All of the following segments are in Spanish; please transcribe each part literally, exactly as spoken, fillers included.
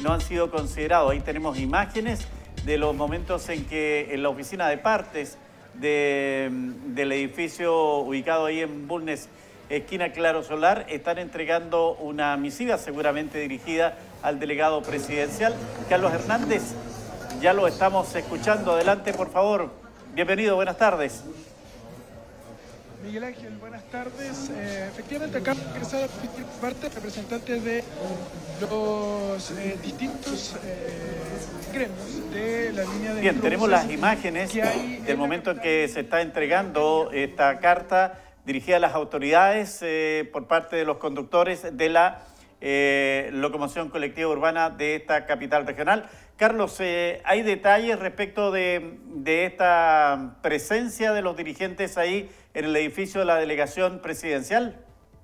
no han sido considerados. Ahí tenemos imágenes de los momentos en que en la oficina de partes de, del edificio ubicado ahí en Bulnes, esquina Claro Solar, están entregando una misiva seguramente dirigida al delegado presidencial. Carlos Hernández, ya lo estamos escuchando. Adelante, por favor. Bienvenido, buenas tardes. Miguel Ángel, buenas tardes. Eh, efectivamente, acá ingresaron parte representantes de los eh, distintos eh, gremios de la línea de... Bien, tenemos las imágenes del momento en que se está entregando esta carta dirigida a las autoridades eh, por parte de los conductores de la eh, locomoción colectiva urbana de esta capital regional. Carlos, eh, ¿hay detalles respecto de, de esta presencia de los dirigentes ahí en el edificio de la delegación presidencial?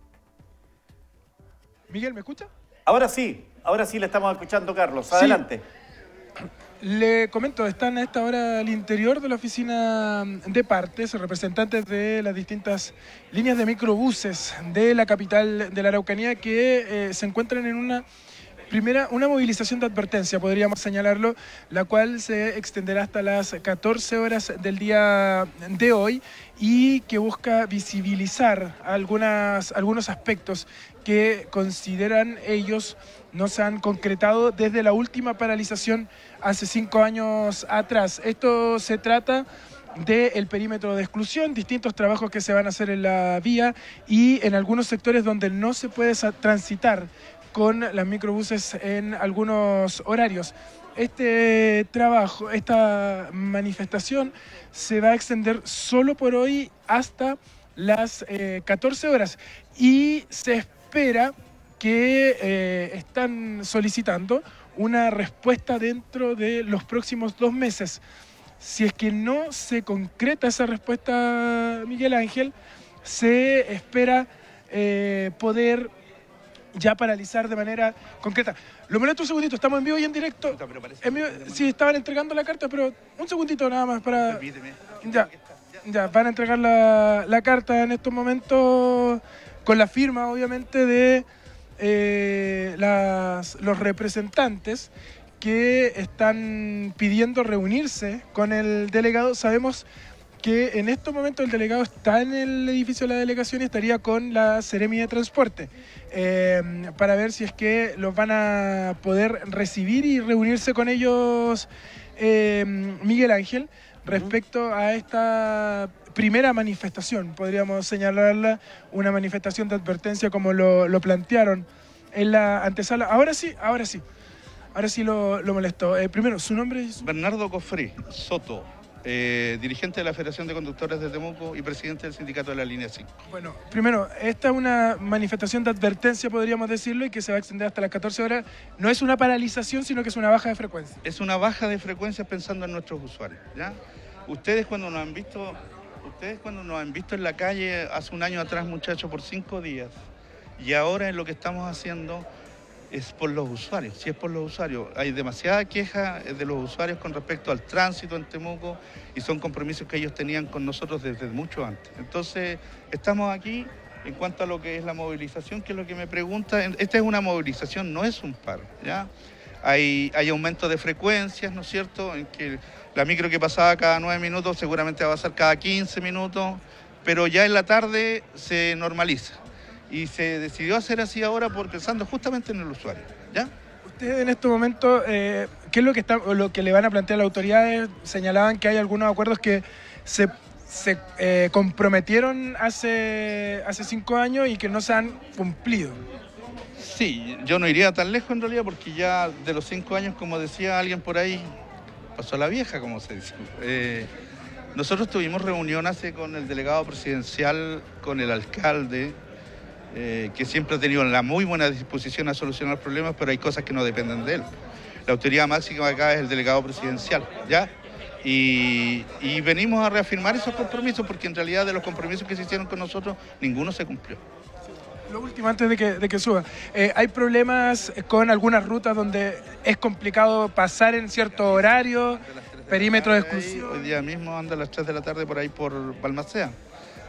Miguel, ¿me escucha? Ahora sí, ahora sí le estamos escuchando, Carlos. Adelante. Sí. Le comento, están a esta hora al interior de la oficina de partes, representantes de las distintas líneas de microbuses de la capital de la Araucanía que eh, se encuentran en una... Primera, una movilización de advertencia, podríamos señalarlo, la cual se extenderá hasta las catorce horas del día de hoy y que busca visibilizar algunas, algunos aspectos que consideran ellos no se han concretado desde la última paralización hace cinco años atrás. Esto se trata del perímetro de exclusión, distintos trabajos que se van a hacer en la vía y en algunos sectores donde no se puede transitar con las microbuses en algunos horarios. Este trabajo, esta manifestación se va a extender solo por hoy hasta las eh, catorce horas y se espera que eh, están solicitando una respuesta dentro de los próximos dos meses. Si es que no se concreta esa respuesta, Miguel Ángel, se espera eh, poder ya paralizar de manera concreta. Lo molesto un segundito, estamos en vivo y en directo. En vivo, sí, estaban entregando la carta, pero un segundito nada más para... Permíteme. Ya, ya, van a entregar la, la carta en estos momentos con la firma, obviamente, de eh, las, los representantes que están pidiendo reunirse con el delegado. Sabemos que en estos momentos el delegado está en el edificio de la delegación y estaría con la Seremi de Transporte eh, para ver si es que los van a poder recibir y reunirse con ellos, eh, Miguel Ángel, respecto a esta primera manifestación, podríamos señalarla, una manifestación de advertencia como lo, lo plantearon en la antesala. Ahora sí, ahora sí, ahora sí lo, lo molesto. Eh, primero, ¿su nombre es? Bernardo Cofré Soto. Eh, dirigente de la Federación de Conductores de Temuco y presidente del sindicato de la línea cinco. Bueno, primero, esta es una manifestación de advertencia, podríamos decirlo, y que se va a extender hasta las catorce horas. No es una paralización, sino que es una baja de frecuencia. Es una baja de frecuencia pensando en nuestros usuarios, ¿ya? Ustedes cuando nos han visto, ustedes cuando nos han visto en la calle hace un año atrás, muchachos, por cinco días, y ahora en lo que estamos haciendo es por los usuarios. Si es por los usuarios, hay demasiada queja de los usuarios con respecto al tránsito en Temuco y son compromisos que ellos tenían con nosotros desde mucho antes. Entonces, estamos aquí en cuanto a lo que es la movilización, que es lo que me pregunta. Esta es una movilización, no es un paro, ¿ya? Hay, hay aumento de frecuencias, ¿no es cierto?, en que la micro que pasaba cada nueve minutos seguramente va a pasar cada quince minutos, pero ya en la tarde se normaliza. Y se decidió hacer así ahora por pensando justamente en el usuario, ¿ya? Ustedes en estos momentos, eh, ¿qué es lo que, está, lo que le van a plantear a las autoridades? Señalaban que hay algunos acuerdos que se, se eh, comprometieron hace, hace cinco años y que no se han cumplido. Sí, yo no iría tan lejos en realidad porque ya de los cinco años, como decía alguien por ahí, pasó la vieja, como se dice. Eh, nosotros tuvimos reunión hace con el delegado presidencial, con el alcalde, Eh, que siempre ha tenido la muy buena disposición a solucionar problemas, pero hay cosas que no dependen de él. La autoridad máxima acá es el delegado presidencial, ¿ya? Y, y venimos a reafirmar esos compromisos, porque en realidad de los compromisos que se hicieron con nosotros, ninguno se cumplió. Lo último, antes de que, de que suba, eh, ¿hay problemas con algunas rutas donde es complicado pasar en cierto horario, perímetro de exclusión? Hoy día mismo anda a las tres de la tarde por ahí por Balmaceda.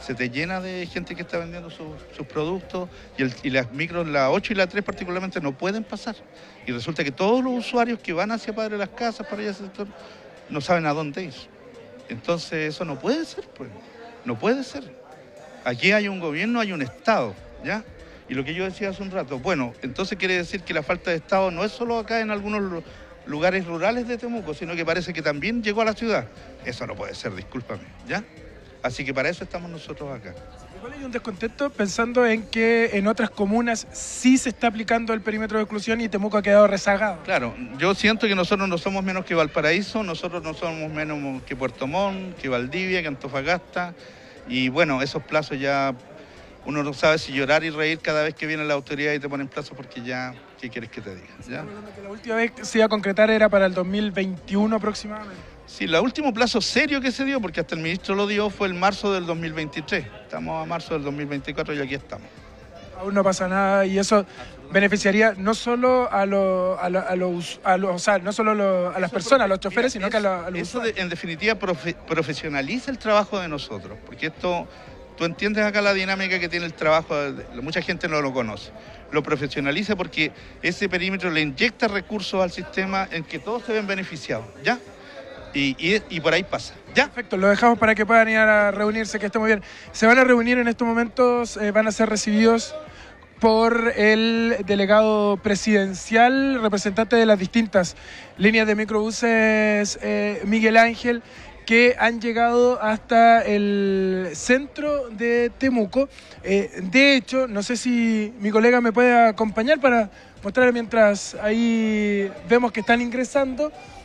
se te llena de gente que está vendiendo sus, sus productos y, el, y las micros, la ocho y la tres particularmente, no pueden pasar. Y resulta que todos los usuarios que van hacia Padre Las Casas, para allá sector, no saben a dónde ir. Entonces eso no puede ser, pues, no puede ser. Aquí hay un gobierno, hay un Estado, ¿ya? Y lo que yo decía hace un rato, bueno, entonces quiere decir que la falta de Estado no es solo acá en algunos lugares rurales de Temuco, sino que parece que también llegó a la ciudad. Eso no puede ser, discúlpame, ¿ya? Así que para eso estamos nosotros acá. Igual hay un descontento pensando en que en otras comunas sí se está aplicando el perímetro de exclusión y Temuco ha quedado rezagado. Claro, yo siento que nosotros no somos menos que Valparaíso, nosotros no somos menos que Puerto Montt, que Valdivia, que Antofagasta, y bueno, esos plazos ya uno no sabe si llorar y reír cada vez que viene la autoridad y te ponen plazos porque ya, ¿qué quieres que te diga? ¿Ya? La última vez que se iba a concretar era para el dos mil veintiuno aproximadamente. Sí, el último plazo serio que se dio, porque hasta el ministro lo dio, fue el marzo del dos mil veintitrés. Estamos a marzo del dos mil veinticuatro y aquí estamos. Aún no pasa nada y eso beneficiaría no solo a los, a los, a los, a los o sea, no solo a, los, a las personas, a los choferes, sino que a los, a los Eso de, en definitiva profe, profesionaliza el trabajo de nosotros, porque esto, tú entiendes acá la dinámica que tiene el trabajo, mucha gente no lo conoce. Lo profesionaliza porque ese perímetro le inyecta recursos al sistema en que todos se ven beneficiados, ¿ya? Y, y, y por ahí pasa. ¿Ya? Perfecto, lo dejamos para que puedan ir a reunirse, que esté muy bien. Se van a reunir en estos momentos, eh, van a ser recibidos por el delegado presidencial, representante de las distintas líneas de microbuses, eh, Miguel Ángel, que han llegado hasta el centro de Temuco. Eh, de hecho, no sé si mi colega me puede acompañar para mostrar mientras ahí vemos que están ingresando.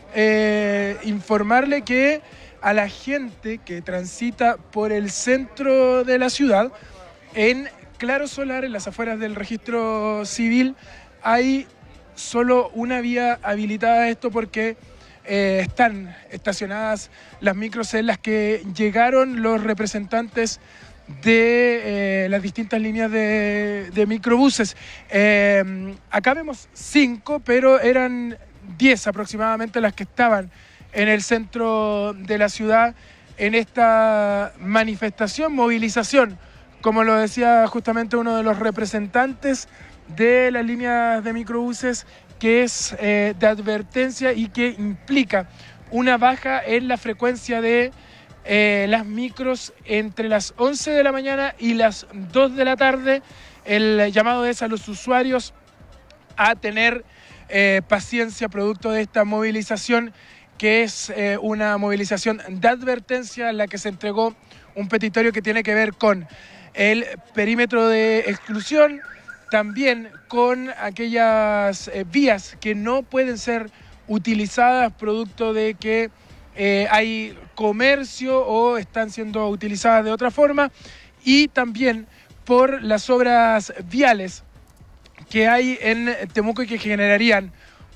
Eh, informarle que a la gente que transita por el centro de la ciudad, en Claro Solar, en las afueras del registro civil, hay solo una vía habilitada a esto porque eh, están estacionadas las micros en las que llegaron los representantes de eh, las distintas líneas de, de microbuses. Eh, acá vemos cinco, pero eran diez aproximadamente las que estaban en el centro de la ciudad en esta manifestación, movilización, como lo decía justamente uno de los representantes de las líneas de microbuses, que es eh, de advertencia y que implica una baja en la frecuencia de eh, las micros entre las once de la mañana y las dos de la tarde. El llamado es a los usuarios a tener Eh, paciencia producto de esta movilización, que es eh, una movilización de advertencia en la que se entregó un petitorio que tiene que ver con el perímetro de exclusión, también con aquellas eh, vías que no pueden ser utilizadas producto de que eh, hay comercio o están siendo utilizadas de otra forma, y también por las obras viales que hay en Temuco y que generarían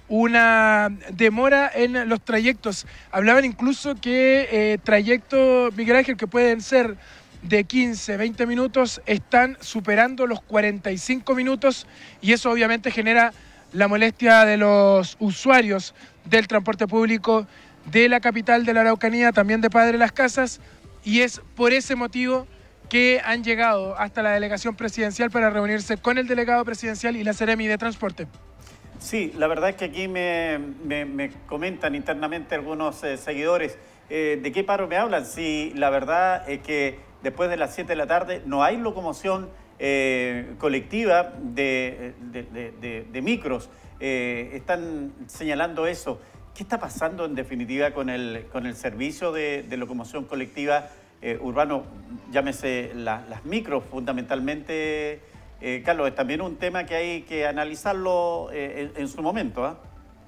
una demora en los trayectos. Hablaban incluso que eh, trayectos, Miguel Ángel, que pueden ser de quince, veinte minutos, están superando los cuarenta y cinco minutos, y eso obviamente genera la molestia de los usuarios del transporte público de la capital de la Araucanía, también de Padre Las Casas, y es por ese motivo que han llegado hasta la delegación presidencial para reunirse con el delegado presidencial y la Seremi de Transporte. Sí, la verdad es que aquí me, me, me comentan internamente algunos eh, seguidores, eh, ¿de qué paro me hablan? Sí, la verdad es que después de las siete de la tarde no hay locomoción eh, colectiva de, de, de, de, de micros. Eh, están señalando eso. ¿Qué está pasando en definitiva con el, con el servicio de, de locomoción colectiva Eh, urbano, llámese la, las micros fundamentalmente? Eh, Carlos, es también un tema que hay que analizarlo eh, en, en su momento, ¿eh?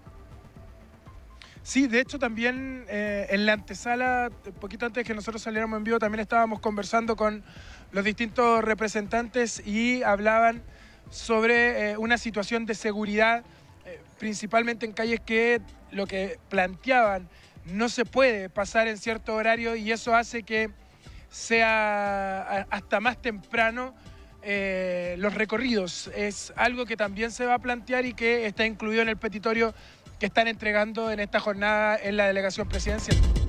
Sí, de hecho también eh, en la antesala, un poquito antes de que nosotros saliéramos en vivo, también estábamos conversando con los distintos representantes y hablaban sobre eh, una situación de seguridad, eh, principalmente en calles que lo que planteaban no se puede pasar en cierto horario, y eso hace que sea hasta más temprano eh, los recorridos. Es algo que también se va a plantear y que está incluido en el petitorio que están entregando en esta jornada en la delegación presidencial.